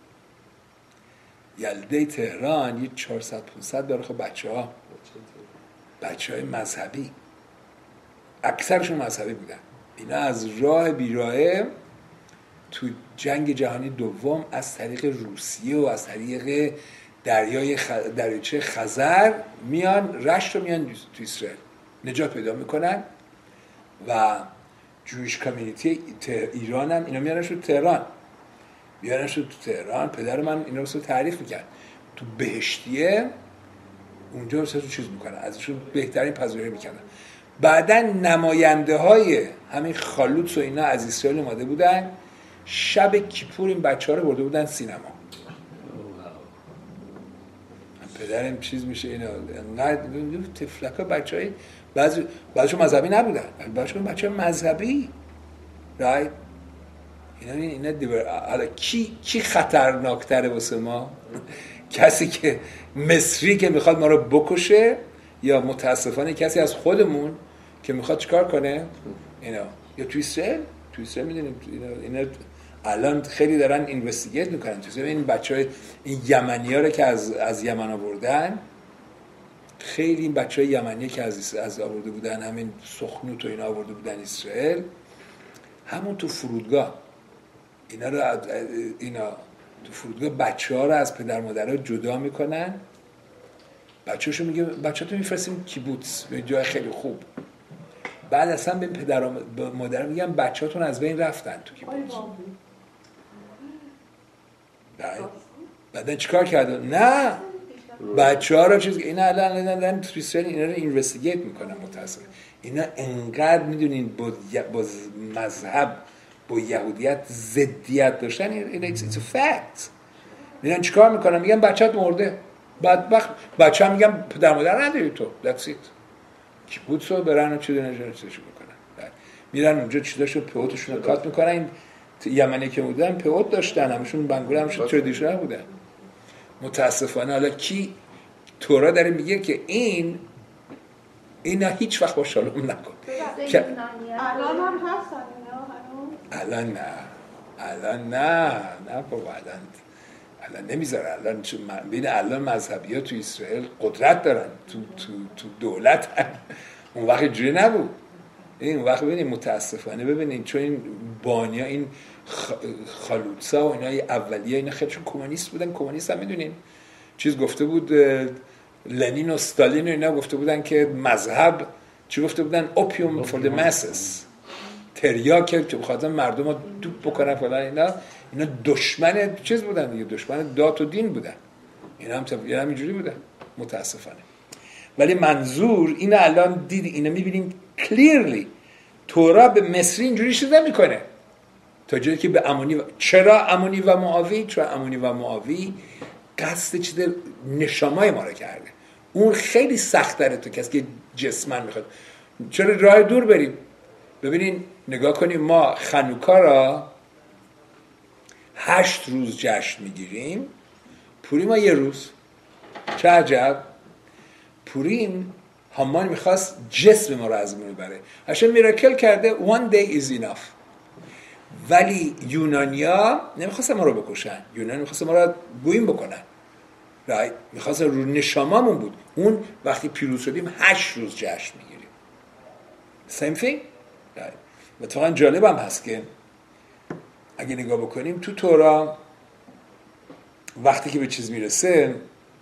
یلده تهران یه چهارصد پانصد داره. خب بچه‌ها بچه‌های مذهبی اکثرشون مذهبی بودن. اینا از راه بیراهه تو جنگ جهانی دوم از طریق روسیه و از طریق دریای خ... دریاچه خزر میان رشت رو میان تو اسرائیل نجات پیدا میکنن و جویش کامیونیتی ایران هم اینا میانش تو تهران میانش تو تهران. پدر من اینا رو تعریف میکرد تو بهشتیه اونجا رو چیز میکنن، ازشون بهترین پذیرایی میکنن. بعدن نماینده های همین خالوت و اینا از اسرائیل اومده بودن، شب کیپور این بچه ها رو برده بودن سینما. پدرم چیز میشه اینا انقدر تفلک ها بچه های بعضی بعضیشون مذهبی نبودن، بعضیشون بچه های مذهبی رایت. اینا اینا دیور حالا کی کی خطرناکتره واسه ما؟ کسی که مصری که میخواد ما رو بکشه یا متاسفانه کسی از خودمون که میخواد چیکار کنه؟ اینا یا تو اسرائیل تو اسرائیل میدونیم اینا اینا الان خیلی دارن اینوستیگیت میکنن. تو این بچهای این یمنی‌ها رو که از از یمن آوردن، خیلی این بچهای یمنی که از از آورده بودن، همین سخنوت و اینا آورده بودن اسرائیل، همون تو فرودگاه اینا رو اینا تو فرودگاه بچه‌ها رو از پدر مادرها جدا میکنن. بچه‌شون میگه بچه‌تون میفرستیم کیبوتس به جای خیلی خوب. بعد اصلا به پدر و مادر میگن بچه‌تون از بین رفتن تو کیبوتس. بعدن چیکار کردن؟ نه بچه‌ها رو چیز اینا الان الان تو اسرائیل اینا رو اینوستیگیت میکنن. متأسفانه اینا انقدر میدونین با با مذهب با یهودیت ضدیت داشتن. اینا ایتس ا فکت. میرن چیکار میکنن؟ میگن بچه‌ت مرده. بعد وقت بچه‌ها میگن پدر مادر نداری تو. That's it. کیبوتس رو برن و چه دونه چیزشو میکنن. میرن اونجا چیزاشو پیوتشون رو کات میکنن. این یمنی که بودن پیوت داشتن، همشون بنگول همشون تردیشنال بودن. متاسفانه حالا کی تورا داره میگه که این اینا هیچ وقت با شالوم نکن. الان هم هستن اینا هنوز؟ الان نه الان نه نه بابا الان الان نمیذاره. الان چون بین الان مذهبی ها تو اسرائیل قدرت دارن، تو تو تو دولت هن. اون وقت جوری نبود. این اون وقت ببینید متاسفانه ببینید چون این بانیا این خالوتسا و اینا اولیه اینا خیلیشون کمونیست بودن. کمونیست هم میدونین چیز گفته بود لنین و استالین و اینا گفته بودن که مذهب چی گفته بودن؟ اوپیوم فور the masses، تریاک که بخاطر مردم رو دوب بکنن فلان. اینا اینا دشمن چیز بودن دیگه، دشمن دات و دین بودن. اینا هم طبیعی همینجوری بودن متاسفانه. ولی منظور اینا الان دید اینا میبینیم کلیرلی تورا به مصری اینجوری چیز نمیکنه تا جایی که به امونی و... چرا امونی و معاوی؟ چرا امونی و معاوی قصد چیز نشامای ما رو کرده. اون خیلی سخت داره تو کسی که جسمن میخواد. چرا راه دور بریم؟ ببینین نگاه کنیم، ما خانوکا را هشت روز جشن میگیریم، پوری ما یه روز. چه عجب. پوریم هامان میخواست جسم ما رو از ما ببره، هشم میراکل کرده one day is enough. ولی یونانیا نمیخواستن ما رو بکشن، یونان میخواستن ما رو گویم بکنن، right؟ میخواستن رو نشاممون بود. اون وقتی پیروز شدیم هشت روز جشن میگیریم. same thing. right؟ و اتفاقا جالب هم هست که اگه نگاه بکنیم تو تورا وقتی که به چیز میرسه،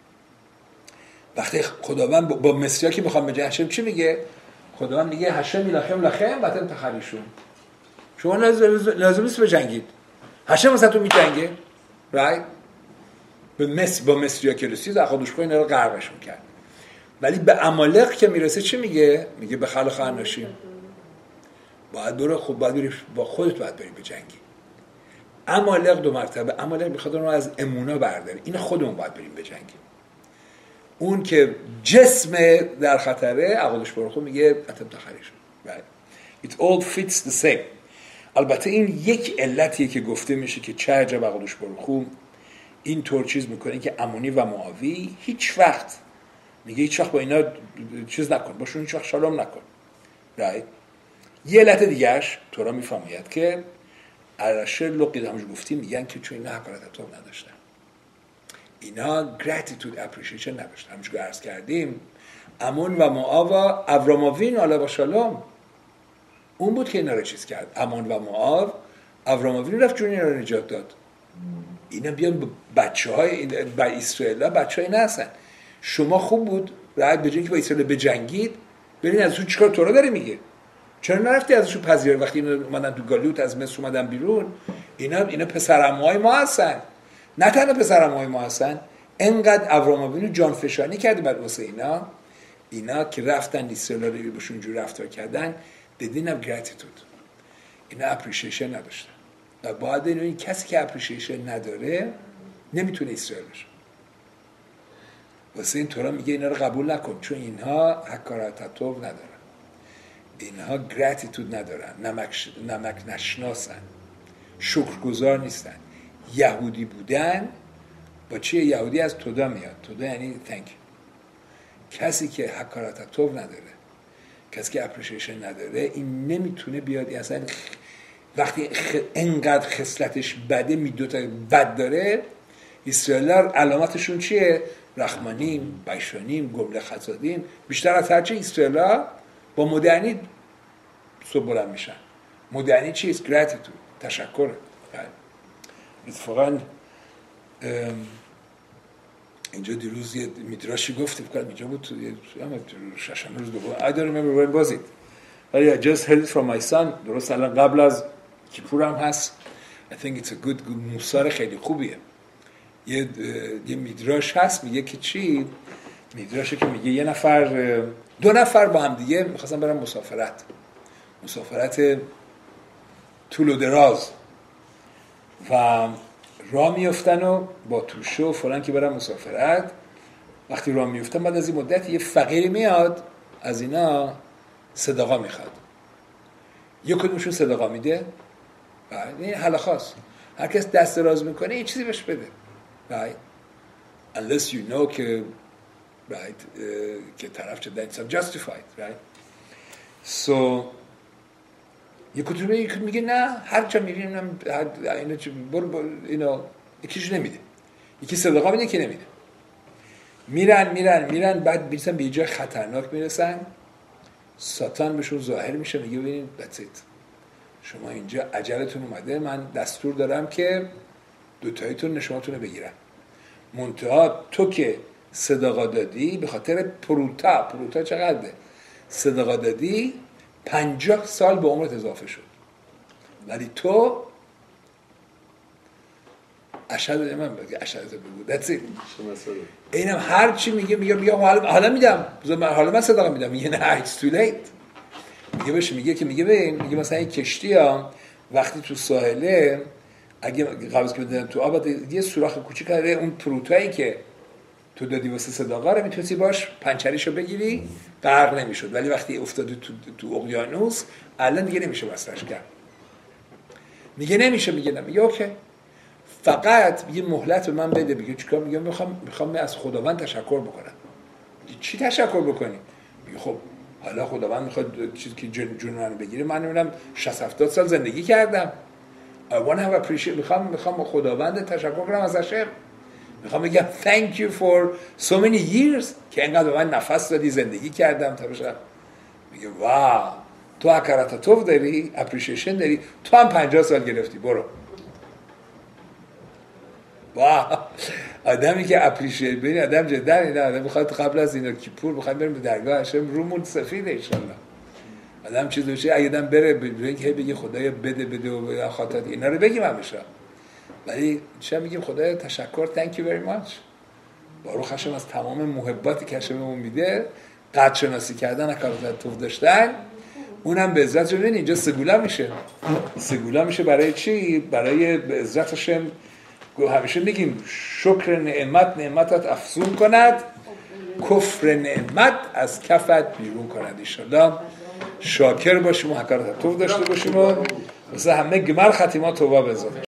وقتی خداوند با مصریا که میخوام به هشم چی میگه؟ خداوند میگه هشم لخم لخم بطن تخریشون، شما لازم نیست بجنگید، هشم واسه تو میجنگه. رایت؟ به مصر با مصریا که رسید اخادوشخو اینا رو غرقشون کرد. ولی به عمالق که میرسه چی میگه؟ میگه به خلق اناشیم باید بره، خود باید بری با خودت باید بری بجنگی. عمالق دو مرتبه، عمالق میخواد اون رو از امونا برداره، این خودمون باید بریم بجنگیم. اون که جسم در خطره عقلش برخو میگه اتم تخریشون. right. It all fits the same. البته این یک علتیه که گفته میشه که چه عجب عقلش برخو این طور چیز میکنه که امونی و معاوی هیچ وقت میگه هیچ وقت با اینا چیز نکن، باشون هیچ وقت شالوم نکن. right. یه علت دیگهش تورا میفهمید که ارشه لقید همش گفتیم، میگن که چون اینا حقارت تو نداشتن، اینا gratitude appreciation نداشتن. همونش که عرض کردیم امون و معاو و ابراماوین علی با شالوم اون بود که اینا رو چیز کرد. امون و معاو، ابراماوین رفت جون اینا رو نجات داد. اینا بیان بچه های با اسرائیل ها بچه های نهستن. شما خوب بود راحت به جایی که با اسرائیل بجنگید برین ازشون چیکار تورا داره میگه. چرا نرفتی ازشون پذیرایی؟ وقتی اینا اومدن تو گالیوت از مصر اومدن بیرون، اینا اینا پسرعموهای ما هستن، نه تنها پسرعموهای ما هستن. انقدر ابراماوین جان فشانی کردی بعد واسه اینا اینا که رفتن اسرائیل رو بهشون جور رفتار کردن، دیدین هم گراتیتود. اینا اپریشیشن نداشتن و باید اینو این کسی که اپریشیشن نداره نمیتونه اسرائیل بشه. واسه این طورا میگه اینا رو قبول نکن، چون اینها حکارتاتو ندارن، اینها گراتیتود ندارن، نمک, نمک نشناسن، شکرگزار نیستن. یهودی بودن با چیه؟ یهودی از تودا میاد. تودا یعنی تhank you. کسی که حکارتاتو نداره، کسی که اپریشیشن نداره، این نمیتونه بیاد اصلا وقتی خ... انقدر خصلتش بده، میدوتا بد داره. اسرائیل‌ها علامتشون چیه؟ رحمانیم، بیشانیم، گمله خزادیم. بیشتر از هرچه اسرائیل‌ها با مدرنی صبح بلند میشن. مدرنی چیست؟ گراتیتود، تشکر. اتفاقاً اینجا دیروز یه میدراشی گفت فکر کنم اینجا بود تو ششنبه روز دوم. I don't remember when was it. ولی I just heard it from my son. درست الان قبل از کیپور هم هست. I think it's a good, good موسار خیلی خوبیه. یه یه میدراش هست میگه که چی؟ میدراشه که میگه یه نفر دو نفر با هم دیگه می‌خواستن برن مسافرت. مسافرت طول و دراز. و راه میافتن و با توشه و فلان که برن مسافرت. وقتی راه میافتن بعد از این مدت یه فقیری میاد از اینا صدقه میخواد. یه کدومشون صدقه میده. بعد این حالا خاص هر کس دست دراز میکنه یه چیزی بهش بده. right unless you know که right uh, که طرف چه دنیسم justified right so یه کتوبه یک میگه نه هر جا میریم اینا چه برو اینا یکیش نمیده، یکی صدقه میده که نمیده. میرن میرن میرن بعد میرسن به یه جای خطرناک میرسن. ساتان بهشون ظاهر میشه میگه ببینید that's it. شما اینجا اجلتون اومده، من دستور دارم که دوتاییتون نشوناتون رو بگیرن. منتها تو که صدقه دادی به خاطر پروتا، پروتا چقدره؟ صدقه دادی پنجاه سال به عمرت اضافه شد. ولی تو اشهد من بگه اشهد بگو that's it. اینم هر چی میگه میگه میگه حالا حالا میدم، حالا من صدقه میدم. میگه نه it's too late. میگه بهش میگه که میگه ببین میگه مثلا این کشتی ها وقتی تو ساحله اگه قبض که بدن تو آب یه سوراخ کوچیک داره، اون پروتایی که تو دادی واسه صداقا رو میتونی باش پنچریشو بگیری، غرق نمیشد. ولی وقتی افتادی تو تو اقیانوس الان دیگه نمیشه واسش کرد. میگه نمیشه، میگه نه، میگه اوکی فقط یه مهلت به من بده. میگه چیکار؟ میگه میخوام میخوام از خداوند تشکر بکنم. چی تشکر بکنی؟ میگه خب حالا خداوند میخواد چیزی که جن جون منو بگیره، من نمیدونم شصت هفتاد سال زندگی کردم. I want to have appreciate. میخوام میخوام خداوند تشکر کنم ازش. میخوام بگم thank you for so many years که انقدر به من نفس دادی، زندگی کردم تا بشم. میگه واو تو اکرات توف داری، اپریشیشن داری، تو هم پنجاه سال گرفتی، برو. واو آدمی که اپریشیت ببین آدم جدا اینا آدم میخواد قبل از اینا کیپور بخواد بریم به درگاه هاشم رومون سفید ان شاء الله. آدم چیز بشه اگه آدم بره بگه بگه خدایا بده بده و خاطر اینا رو بگیم همیشه. ولی چه میگیم خدایا تشکر thank you very much. باروخ هاشم از تمام محباتی که هاشممون میده، قدر شناسی کردن، اکرات توف داشتن، اونم به عزت جون اینجا سگولا میشه. سگولا میشه برای چی؟ برای به عزت هاشم همیشه میگیم شکر نعمت نعمتت افزون کند، کفر نعمت از کفت بیرون کند. انشالله شاکر باشیم و حکرات توف داشته باشیم و مثل همه گمر ختیما توبه بزنیم.